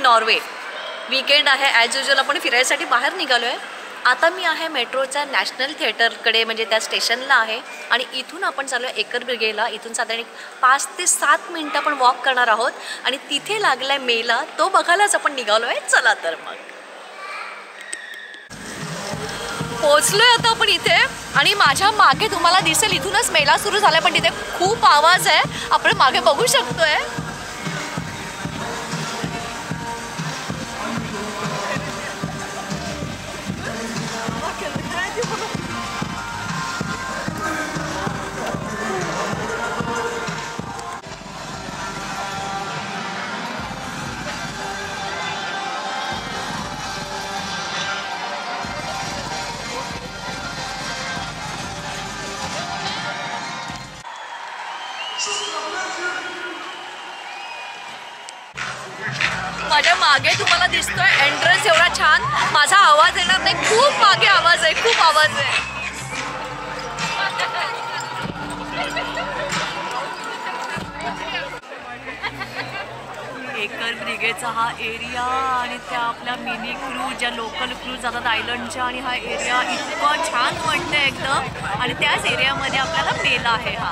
Norway. Weekend आहे, as usual आपण फिरायसाठी बाहेर निघालो आहे. आता मी आहे मेट्रोच्या नॅशनल थिएटरकडे, म्हणजे त्या स्टेशनला आहे. आणि इथून आपण चालू आहे एकर ब्रिगेडला. इथून साधारण 5 ते 7 मिनटं आपण वॉक करणार आहोत. आणि तिथे लागला आहे मेला, तो बघायलाच आपण निघालो आहे. चला तर मग पोचलोय आता आपण इथे. आणि माझ्या मागे तुम्हाला दिसेल इथूनच मेला सुरू झाला, पण तिथे खूप आवाज आहे, आपण मागे बघू शकतोय. माझ्या मागे तुम्हाला दिसतोय एंट्रन्स एवढा छान. माझा आवाज येणार नाही, खूप मागे आवाज आहे, खूप आवाज आहे. एकर ब्रिगेडचा हा एरिया आणि त्या आपल्या मिनी क्रूज, ज्या लोकल क्रूज जातात आयलंडच्या, आणि हा एरिया इतकं छान वाटतंय एकदम. आणि त्याच एरियामध्ये आपल्याला मेला आहे हा.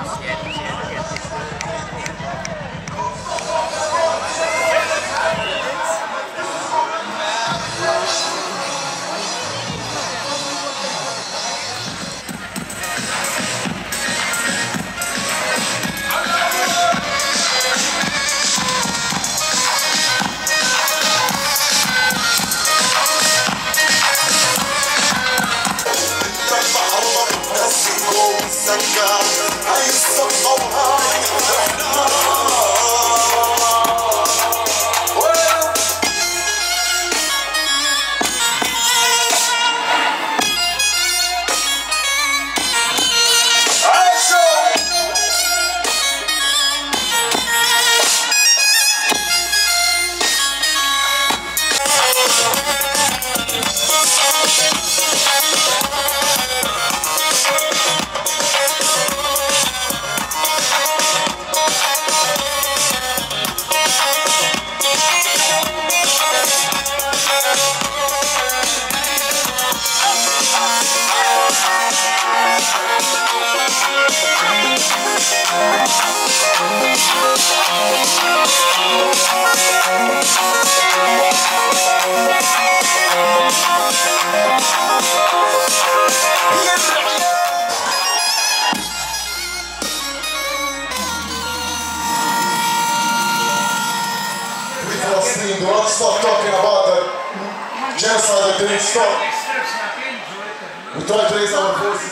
Stop talking about the genocide that didn't stop. We try to raise our voices.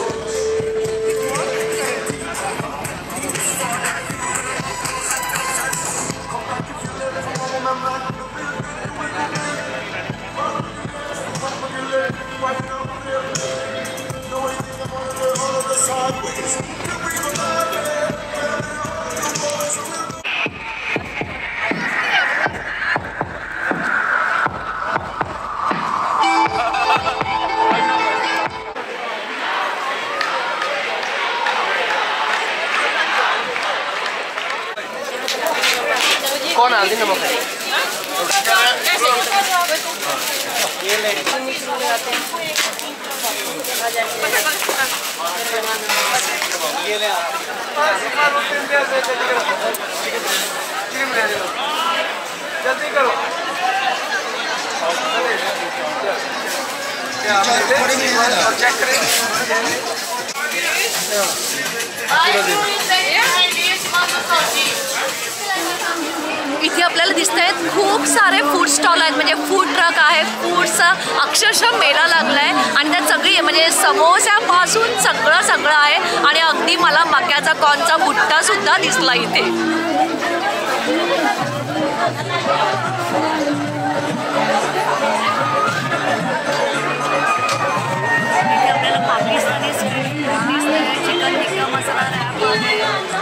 कौन हल्दी नमक है? जल्दी करो। चेक करें। इथे आपल्याला दिसत आहेत खूप सारे फूड स्टॉल आहेत, म्हणजे फूड ट्रक आहे, फूडचा अक्षरशः मेला लागलाय. आणि त्यात सगळी म्हणजे समोस्यापासून सगळं आहे. आणि अगदी मला मक्याचा कॉर्नचा भुट्टा सुद्धा दिसला इथे. आपल्याला पाकिस्तानी स्ट्रीट फूड दिसतंय, चिकन टिक्का मसाला रॅप आहे.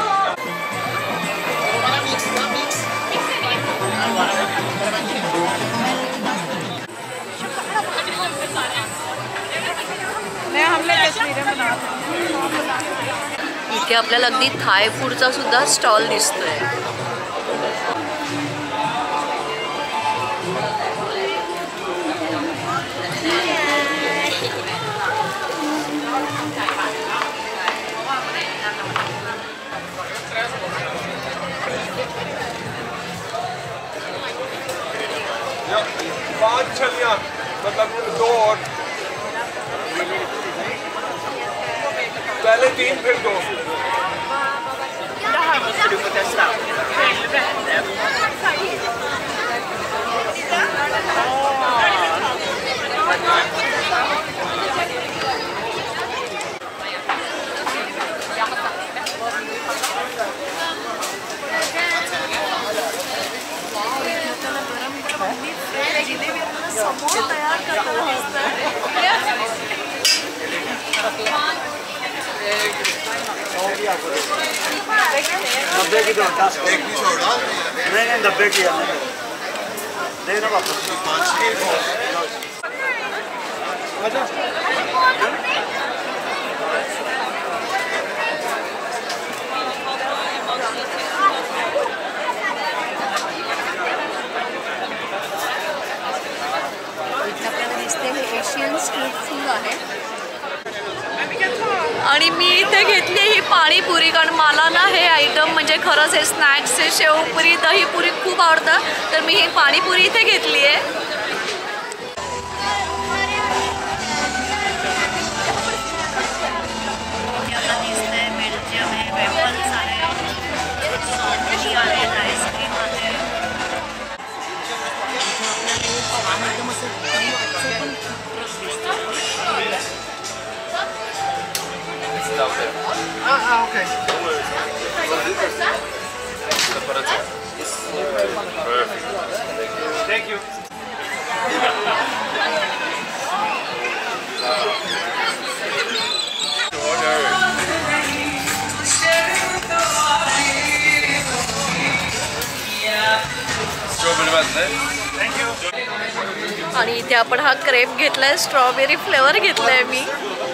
इथे आपल्याला अगदी थाय फूडचा सुद्धा स्टॉल दिसतोय. 5 छलियां, मतलब 2 और पहले 3 फिर 2. समोर तयार करताना डब्बे की दो एक भी छोड़ा नहीं डब्बे की देना वापस 5 एशियन स्ट्रीट फूड आहे आणि मी इथे घेतली ही पाणीपुरी, कारण मला ना हे आयटम म्हणजे खरंच हे स्नॅक्स, हे शेवपुरी, दहीपुरी खूप आवडतं, तर मी ही पाणीपुरी इथे घेतली आहे. Okay. Thank you. Thank you. आणि इथे आपण हा क्रेप घेतलाय, स्ट्रॉबेरी फ्लेवर घेतलाय मी.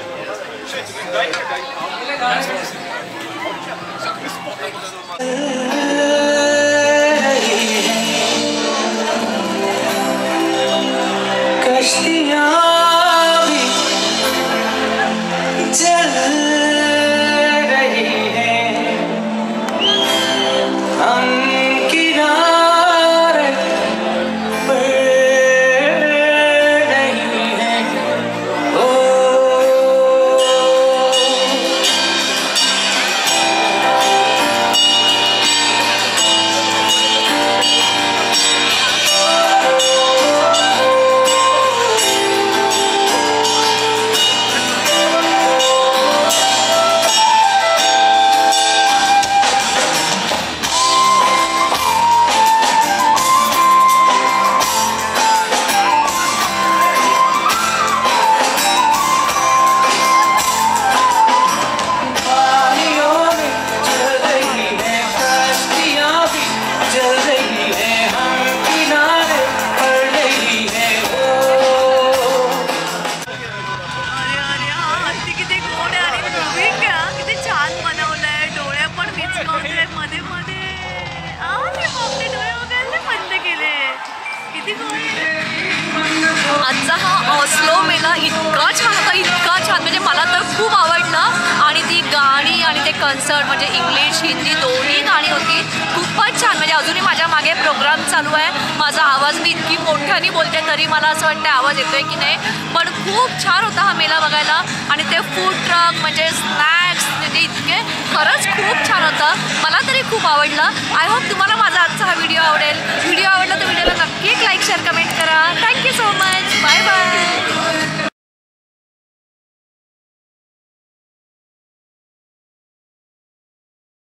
आजचा हा ऑस्लो मेला इतका छान होता, इतका छान, म्हणजे मला तर खूप आवडला. आणि ती गाणी आणि ते कन्सर्ट म्हणजे इंग्लिश हिंदी दोन्ही गाणी होती, खूपच छान. म्हणजे अजूनही माझ्या मागे प्रोग्राम चालू आहे, माझा आवाज मी इतकी मोठ्याने बोलते तरी मला असं वाटतं आवाज येतोय की नाही, पण खूप छान होता हा मेला बघायला. आणि ते फूड ट्रक म्हणजे स्नॅक्स म्हणजे इतके खरंच खूप छान होतं, मला तरी खूप आवडलं. आय होप तुम्हाला माझा आजचा हा व्हिडिओ आवडेल. व्हिडिओ आवडला तर व्हिडिओला नक्की एक लाईक शेअर कमेंट करा. Thank you so much.